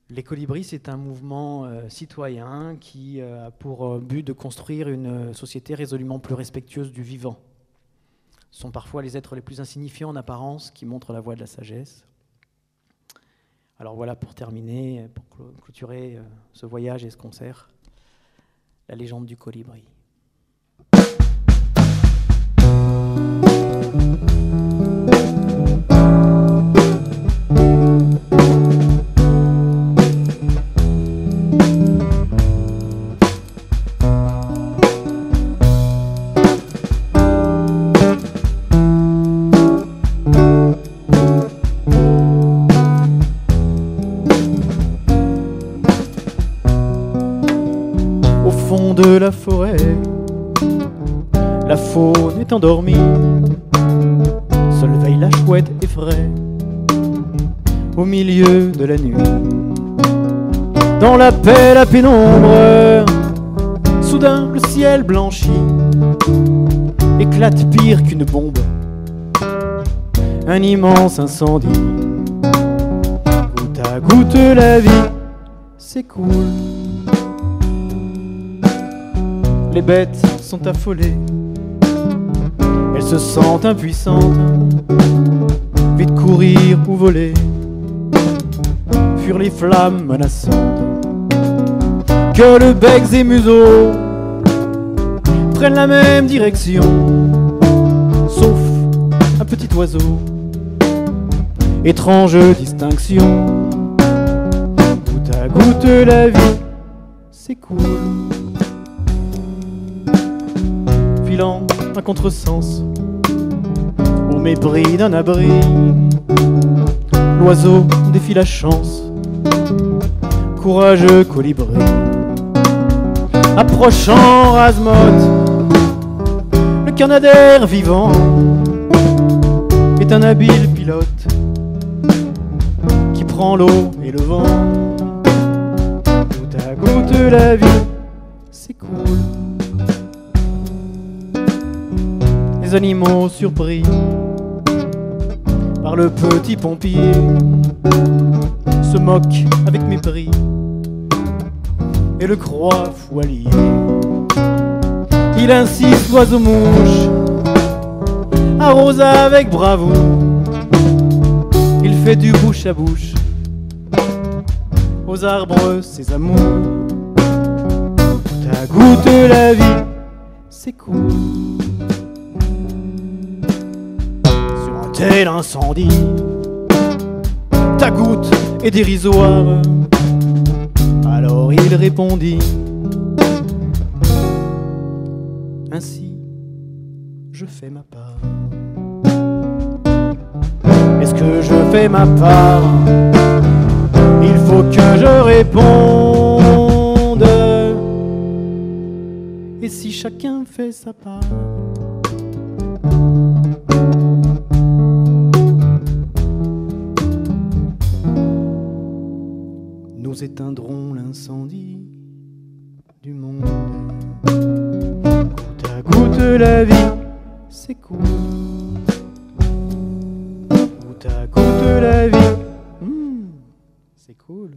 Les Colibris, c'est un mouvement citoyen qui a pour but de construire une société résolument plus respectueuse du vivant. Ce sont parfois les êtres les plus insignifiants en apparence qui montrent la voie de la sagesse. Alors voilà, pour terminer, pour clôturer ce voyage et ce concert, la légende du colibri. De la forêt, la faune est endormie, seule veille la chouette effraie au milieu de la nuit. Dans la paix, la pénombre, soudain le ciel blanchit, éclate pire qu'une bombe, un immense incendie. Goutte à goutte la vie s'écoule. Les bêtes sont affolées, elles se sentent impuissantes, vite courir ou voler, fuir les flammes menaçantes. Que le bec et museau prennent la même direction, sauf un petit oiseau, étrange distinction. Goutte à goutte la vie s'écoule, filant un contresens au mépris d'un abri. L'oiseau défie la chance, courageux colibri, approchant Razmoth, le canadair vivant est un habile pilote qui prend l'eau et le vent. Goutte à goutte la vie s'écoule. Les animaux surpris par le petit pompier se moquent avec mépris et le croient fou allié. Il insiste, oiseau-mouche arrose avec bravoure, il fait du bouche à bouche aux arbres ses amours. Goutte à goutte la vie s'écoule. Tel incendie, ta goutte est dérisoire. Alors il répondit: ainsi je fais ma part. Est-ce que je fais ma part? Il faut que je réponde. Et si chacun fait sa part? Nous éteindrons l'incendie du monde. Goutte à goutte la vie s'écoule. Goutte à goutte la vie, c'est cool.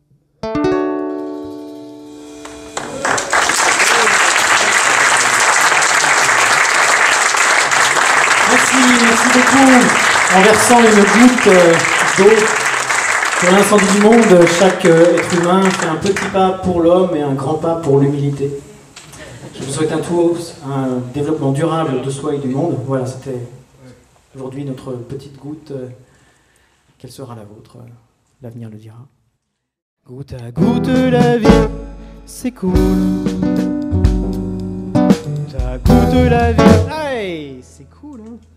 Merci beaucoup. En versant une goutte d'eau sur l'incendie du monde, chaque être humain fait un petit pas pour l'homme et un grand pas pour l'humilité. Je vous souhaite à tous un développement durable de soi et du monde. Voilà, c'était aujourd'hui notre petite goutte. Quelle sera la vôtre? L'avenir le dira. Goutte à goutte la vie s'écoule. Goutte à goutte la vie, hey, c'est cool, hein?